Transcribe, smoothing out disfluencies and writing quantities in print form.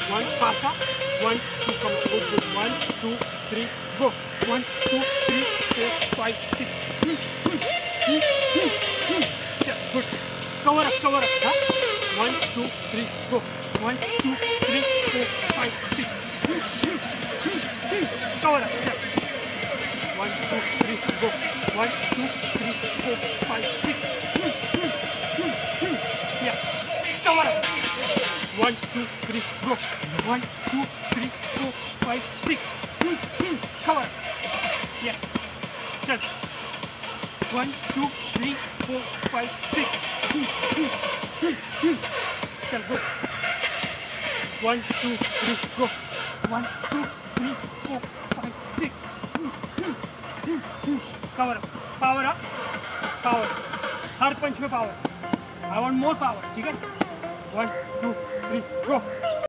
One, faster. 1, 2, come on. Good, good. 1, 2, 3, go. 1, 2, 3, 4, 5, 6. Yeah, good. Cover up, cover up. Huh? 1, 2, 3, go. 1, 2, 3, 4, 5, 6. Cover up. Yeah. 1, 2, 3, go. 1, 2, 3, 4, 5, 6. Yeah. Cover up. 1, 2, 3, go. 1, 2, 3, 4, 5, 6. Cover. Yeah. Just 1, 2, 3, 4, 5, 6. Just go. 1, 2, 3, go. 1, 2, 3, 4, 5, 6. Cover up. Power up. Power. हर पंच में power. I want more power. ठीक है? 1, 2, 3, go.